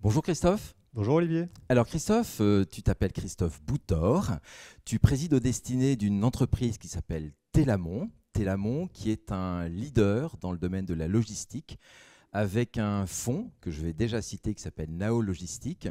Bonjour Christophe. Bonjour Olivier. Alors Christophe, tu t'appelles Christophe Boutor, tu présides aux destinées d'une entreprise qui s'appelle Telamon. Telamon qui est un leader dans le domaine de la logistique avec un fonds que je vais déjà citer qui s'appelle Nao Logistique.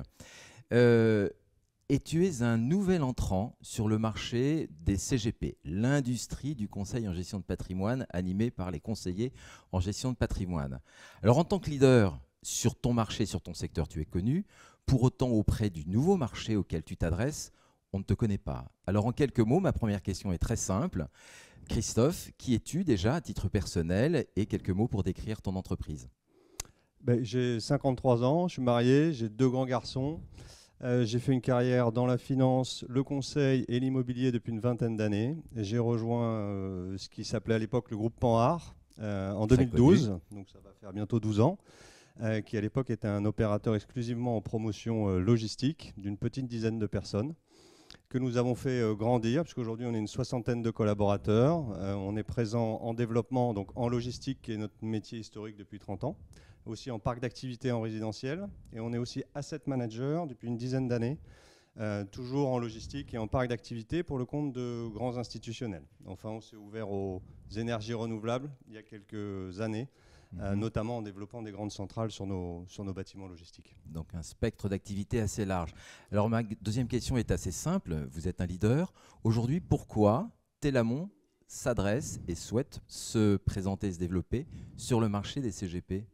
Et tu es un nouvel entrant sur le marché des CGP, l'industrie du conseil en gestion de patrimoine animée par les conseillers en gestion de patrimoine. Alors en tant que leader sur ton marché, sur ton secteur, tu es connu. Pour autant, auprès du nouveau marché auquel tu t'adresses, on ne te connaît pas. Alors en quelques mots, ma première question est très simple. Christophe, qui es-tu déjà à titre personnel et quelques mots pour décrire ton entreprise? J'ai 53 ans, je suis marié, j'ai 2 grands garçons. J'ai fait une carrière dans la finance, le conseil et l'immobilier depuis une vingtaine d'années. J'ai rejoint ce qui s'appelait à l'époque le groupe Panhard en 2012, donc ça va faire bientôt 12 ans, qui à l'époque était un opérateur exclusivement en promotion logistique d'une petite dizaine de personnes, que nous avons fait grandir, puisqu'aujourd'hui on est une soixantaine de collaborateurs. On est présent en développement, donc en logistique, qui est notre métier historique depuis 30 ans, aussi en parc d'activité en résidentiel, et on est aussi asset manager depuis une dizaine d'années, toujours en logistique et en parc d'activité pour le compte de grands institutionnels. Enfin, on s'est ouvert aux énergies renouvelables il y a quelques années, notamment en développant des grandes centrales sur nos bâtiments logistiques. Donc un spectre d'activité assez large. Alors ma deuxième question est assez simple. Vous êtes un leader. Aujourd'hui, pourquoi Telamon s'adresse et souhaite se présenter et se développer sur le marché des CGP?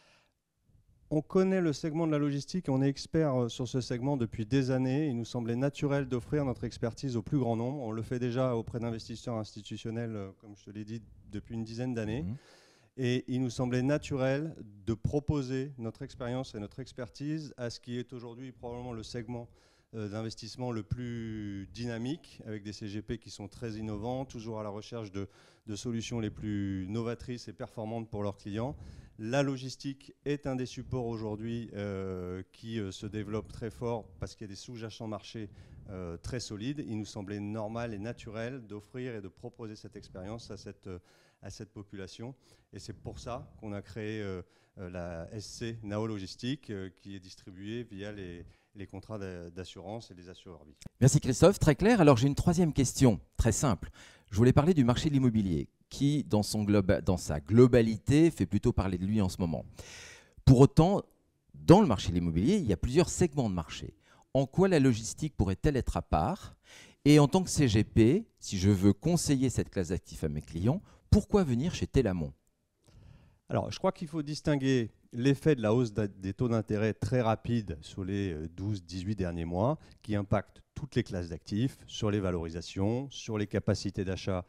On connaît le segment de la logistique et on est expert sur ce segment depuis des années. Il nous semblait naturel d'offrir notre expertise au plus grand nombre. On le fait déjà auprès d'investisseurs institutionnels, comme je te l'ai dit, depuis une dizaine d'années. Et il nous semblait naturel de proposer notre expérience et notre expertise à ce qui est aujourd'hui probablement le segment d'investissement le plus dynamique, avec des CGP qui sont très innovants, toujours à la recherche de solutions les plus novatrices et performantes pour leurs clients. La logistique est un des supports aujourd'hui qui se développe très fort parce qu'il y a des sous-jacents marchés très solides. Il nous semblait normal et naturel d'offrir et de proposer cette expérience à cette population. Et c'est pour ça qu'on a créé la SC Nao Logistique qui est distribuée via les contrats d'assurance et les assureurs vie. Merci Christophe, très clair. Alors j'ai une troisième question, très simple. Je voulais parler du marché de l'immobilier qui, dans sa globalité, fait plutôt parler de lui en ce moment. Pour autant, dans le marché de l'immobilier, il y a plusieurs segments de marché. En quoi la logistique pourrait-elle être à part? Et en tant que CGP, si je veux conseiller cette classe d'actifs à mes clients, pourquoi venir chez Telamon? Alors, je crois qu'il faut distinguer l'effet de la hausse des taux d'intérêt très rapide sur les 12-18 derniers mois, qui impacte toutes les classes d'actifs, sur les valorisations, sur les capacités d'achat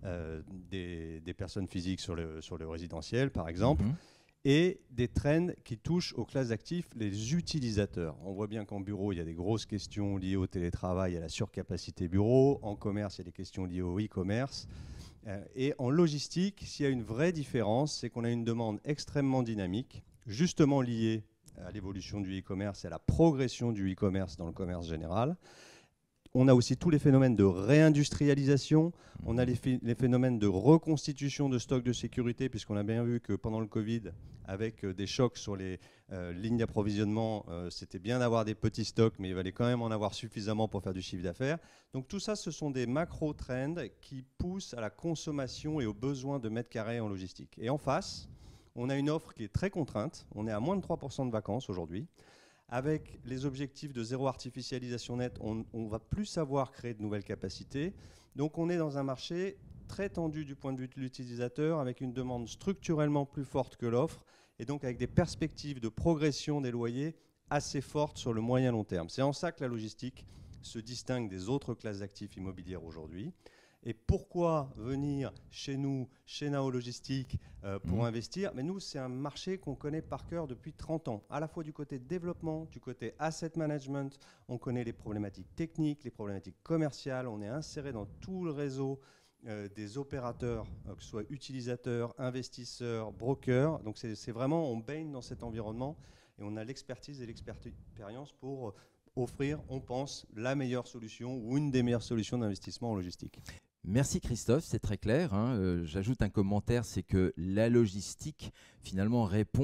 des personnes physiques sur le résidentiel, par exemple, et des trends qui touchent aux classes d'actifs, les utilisateurs. On voit bien qu'en bureau, il y a des grosses questions liées au télétravail et à la surcapacité bureau. En commerce, il y a des questions liées au e-commerce. Et en logistique, s'il y a une vraie différence, c'est qu'on a une demande extrêmement dynamique, justement liée à l'évolution du e-commerce et à la progression du e-commerce dans le commerce général. On a aussi tous les phénomènes de réindustrialisation, on a les phénomènes de reconstitution de stocks de sécurité, puisqu'on a bien vu que pendant le Covid, avec des chocs sur les lignes d'approvisionnement, c'était bien d'avoir des petits stocks, mais il fallait quand même en avoir suffisamment pour faire du chiffre d'affaires. Donc tout ça, ce sont des macro-trends qui poussent à la consommation et aux besoins de mètres carrés en logistique. Et en face, on a une offre qui est très contrainte, on est à moins de 3% de vacances aujourd'hui. Avec les objectifs de zéro artificialisation nette, on va plus savoir créer de nouvelles capacités. Donc on est dans un marché très tendu du point de vue de l'utilisateur, avec une demande structurellement plus forte que l'offre, et donc avec des perspectives de progression des loyers assez fortes sur le moyen long terme. C'est en ça que la logistique se distingue des autres classes d'actifs immobilières aujourd'hui. Et pourquoi venir chez nous, chez Nao Logistique, pour investir? Mais nous, c'est un marché qu'on connaît par cœur depuis 30 ans, à la fois du côté développement, du côté asset management. On connaît les problématiques techniques, les problématiques commerciales. On est inséré dans tout le réseau des opérateurs, que ce soit utilisateurs, investisseurs, brokers. Donc c'est vraiment, on baigne dans cet environnement et on a l'expertise et l'expérience pour offrir, on pense, la meilleure solution ou une des meilleures solutions d'investissement en logistique. Merci Christophe, c'est très clair. J'ajoute un commentaire, c'est que la logistique finalement répond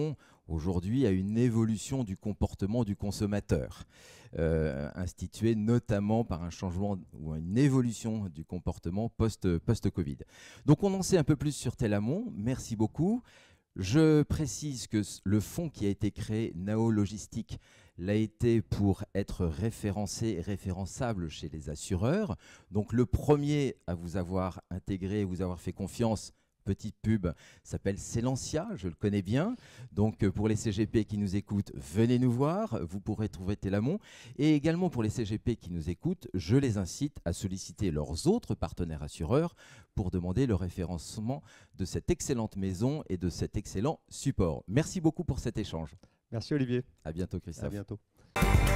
aujourd'hui à une évolution du comportement du consommateur, instituée notamment par un changement ou une évolution du comportement post-Covid. Donc on en sait un peu plus sur Telamon. Merci beaucoup. Je précise que le fonds qui a été créé, Nao Logistique, l'a été pour être référencé et référençable chez les assureurs. Donc le premier à vous avoir intégré, vous avoir fait confiance, petite pub, s'appelle Selensia, je le connais bien. Donc pour les CGP qui nous écoutent, venez nous voir, vous pourrez trouver Telamon. Et également pour les CGP qui nous écoutent, je les incite à solliciter leurs autres partenaires assureurs pour demander le référencement de cette excellente maison et de cet excellent support. Merci beaucoup pour cet échange. Merci Olivier. À bientôt Christophe. À bientôt.